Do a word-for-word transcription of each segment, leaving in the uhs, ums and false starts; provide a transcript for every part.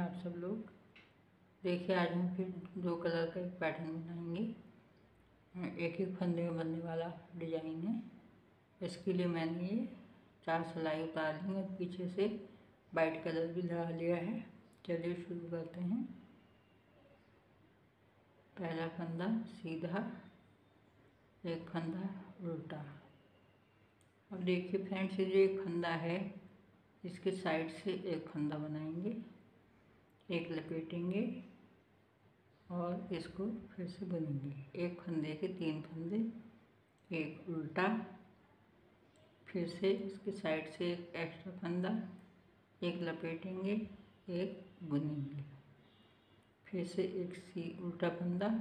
आप सब लोग। देखिए आज हम फिर दो कलर का एक पैटर्न बनाएंगे। एक एक फंदे में बनने वाला डिजाइन है। इसके लिए मैंने ये चार सिलाई उतार ली और पीछे से वाइट कलर भी लगा लिया है। चलिए शुरू करते हैं। पहला फंदा सीधा, एक फंदा उल्टा। अब देखिए फ्रेंड्स, ये जो एक फंदा है इसके साइड से एक फंदा बनाएंगे, एक लपेटेंगे और इसको फिर से बुनेंगे। एक फंदे के तीन फंदे, एक उल्टा, फिर से इसके साइड से एक एक्स्ट्रा फंदा, एक लपेटेंगे, एक बुनेंगे, फिर से एक सी उल्टा फंदा,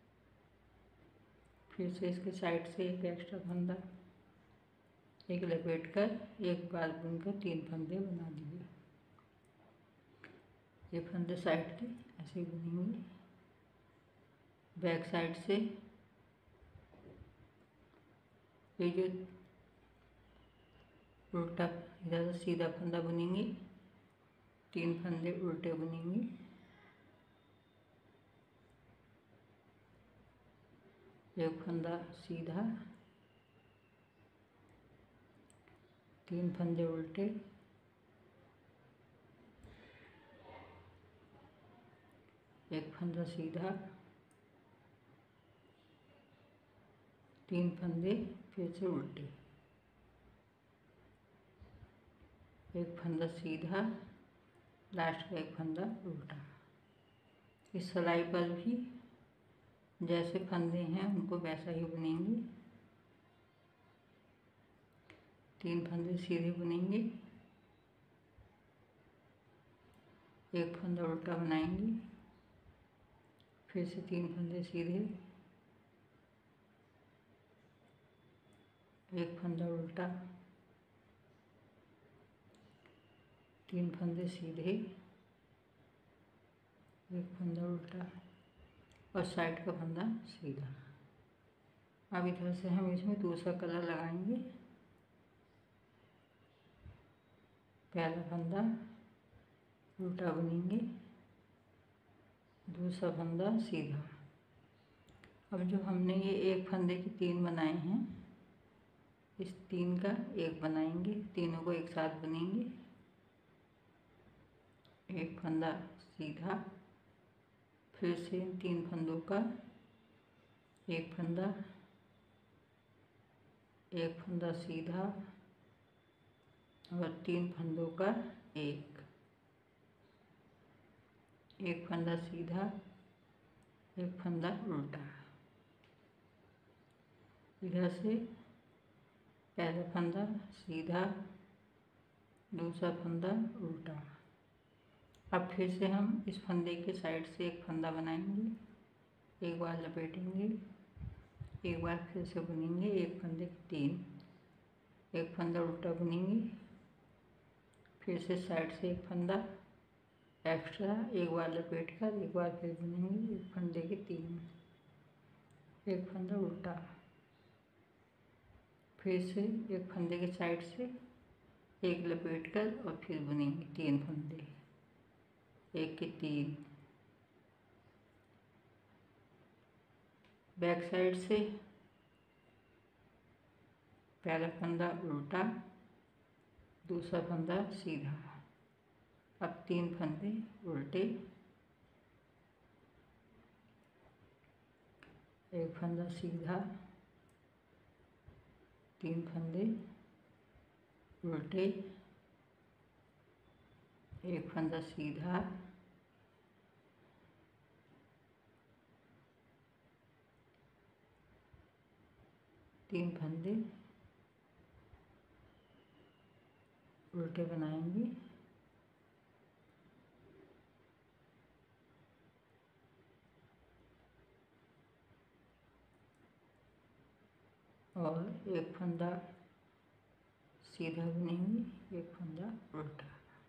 फिर से इसके साइड से एक एक्स्ट्रा फंदा, एक लपेटकर एक बार बुनकर तीन फंदे बना दिए। ये फंदे साइड के ऐसे बुनेंगे। बैक साइड से ये जो उल्टा इधर सीधा फंदा बुनेंगे, तीन फंदे उल्टे बुनेंगे, एक फंदा सीधा, तीन फंदे उल्टे, एक फंदा सीधा, तीन फंदे फिर से उल्टे, एक फंदा सीधा, लास्ट का एक फंदा उल्टा। इस सिलाई पर भी जैसे फंदे हैं उनको वैसा ही बुनेंगे। तीन फंदे सीधे बुनेंगे, एक फंदा उल्टा बनाएंगे, फिर से तीन फंदे सीधे, एक फंदा उल्टा, तीन फंदे सीधे, एक फंदा उल्टा और साइड का फंदा सीधा। अब इधर से हम इसमें दूसरा कलर लगाएंगे। पहला फंदा उल्टा बुनेंगे, दूसरा फंदा सीधा। अब जो हमने ये एक फंदे के तीन बनाए हैं, इस तीन का एक बनाएंगे, तीनों को एक साथ बुनेंगे। एक फंदा सीधा, फिर से तीन फंदों का एक फंदा, एक फंदा सीधा और तीन फंदों का एक, एक फंदा सीधा, एक फंदा उल्टा। इधर से पहला फंदा सीधा, दूसरा फंदा उल्टा। अब फिर से हम इस फंदे के साइड से एक फंदा बनाएंगे, एक बार लपेटेंगे, एक बार फिर से बुनेंगे। एक फंदे के तीन, एक फंदा उल्टा बुनेंगे, फिर से साइड से एक फंदा एक्स्ट्रा, एक बार लपेट कर एक बार फिर बुनेंगे। एक फंदे के तीन, एक फंदा उल्टा, फिर से एक फंदे के साइड से एक लपेट कर और फिर बुनेंगे तीन फंदे, एक के तीन। बैक साइड से पहला फंदा उल्टा, दूसरा फंदा सीधा। अब तीन फंदे उल्टे, एक फंदा सीधा, तीन फंदे उल्टे, एक फंदा सीधा, तीन फंदे उल्टे बनाएंगे, और एक फंदा सीधा बुनेंगे, एक फंदा उल्टा।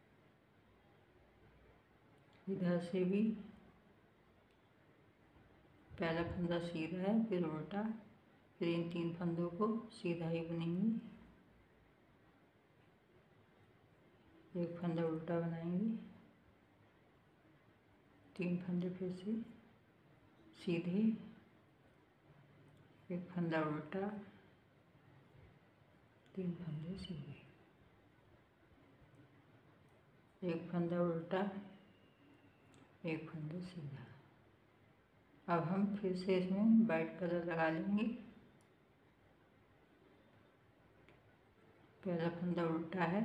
इधर से भी पहला फंदा सीधा है, फिर उल्टा, फिर इन तीन फंदों को सीधा ही बुनेंगे, एक फंदा उल्टा बनाएंगे, तीन फंदे फिर से सीधे, एक फंदा उल्टा, तीन फंदे सीधे, एक फंदा उल्टा, एक फंदा सीधा। अब हम फिर से इसमें वाइट कलर लगा लेंगे। पहला फंदा उल्टा है,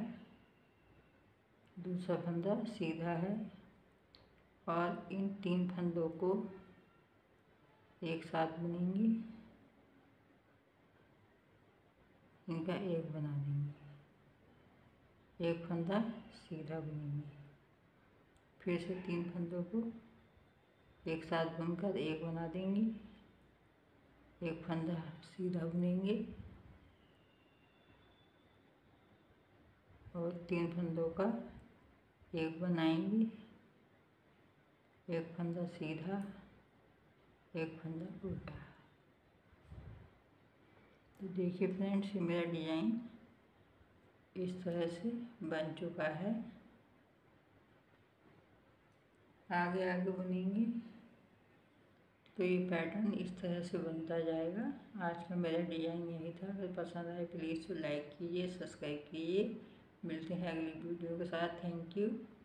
दूसरा फंदा सीधा है और इन तीन फंदों को एक साथ बुनेंगे, इनका एक बना देंगे, एक फंदा सीधा बुनेंगे, फिर से तीन फंदों को एक साथ बुनकर एक बना देंगे, एक फंदा सीधा बुनेंगे और तीन फंदों का एक बनाएंगे, एक फंदा सीधा, एक फंदा उल्टा। तो देखिए फ्रेंड्स, ये मेरा डिज़ाइन इस तरह से बन चुका है। आगे आगे बुनेंगे तो ये पैटर्न इस तरह से बनता जाएगा। आज का मेरा डिज़ाइन यही था। अगर पसंद आए प्लीज़ लाइक कीजिए, सब्सक्राइब कीजिए। मिलते हैं अगली वीडियो के साथ। Thank you.